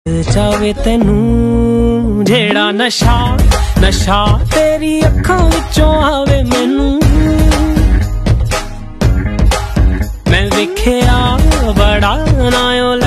चावे तेनू जेड़ा नशा नशा तेरी अखां विचों आवे मैनू। मैं वेखिया बड़ा नायों